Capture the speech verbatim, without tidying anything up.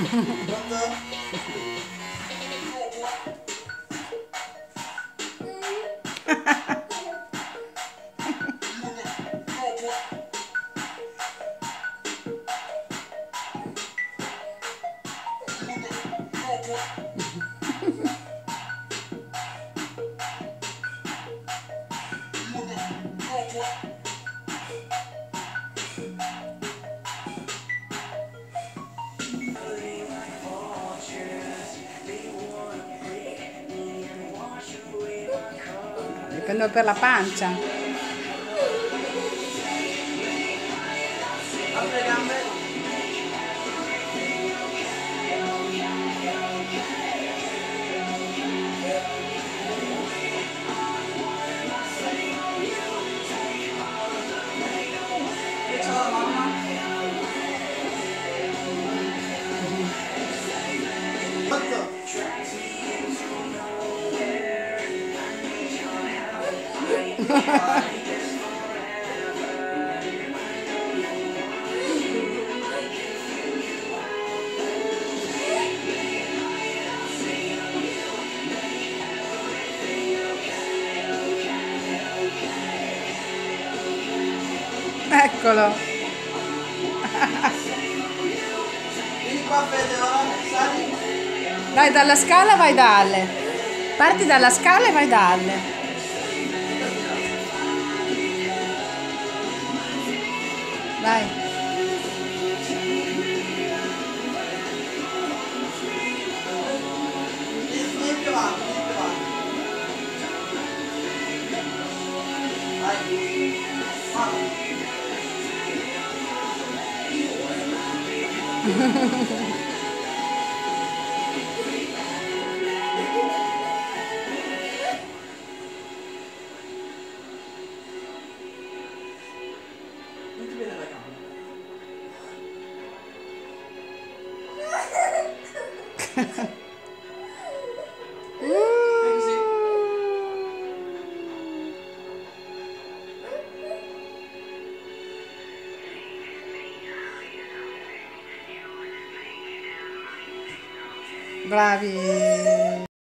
Prendo per la pancia. Apri le gambe. E ciao la mamma. Fatto. Eccolo. Vieni qua Fede, ora sali. Dai, dalla scala vai da Ale. Parti dalla scala e vai da Ale. Dai. Vieni più avanti, vieni più avanti. Vai. Mamma. Non ti vede la camera. Fai così. Bravi.